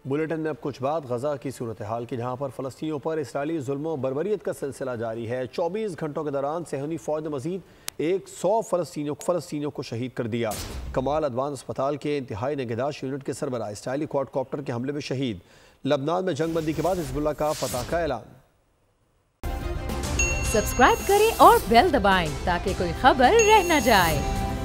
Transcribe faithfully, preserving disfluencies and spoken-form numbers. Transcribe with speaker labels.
Speaker 1: Bulletin में अब कुछ बात गजा की सूरत हाल की, जहाँ पर फ़लस्तीनियों पर इसराइली जुल्म बर्बरियत का सिलसिला जारी है। चौबीस घंटों के दौरान सेहूनी फ़ौज ने मजीद एक सौ फ़लस्तीनियों फ़लस्तीनियों को शहीद कर दिया। कमाल अदवान अस्पताल के इंतहाई निगहदाश्त यूनिट के सरबराह इसराइली क्वाडकॉप्टर के हमले में शहीद। लबनान में जंग बंदी के बाद हिज़्बुल्लाह का फतह का ऐलान।
Speaker 2: सब्सक्राइब करें और बेल दबाएं ताकि कोई खबर रह न जाए।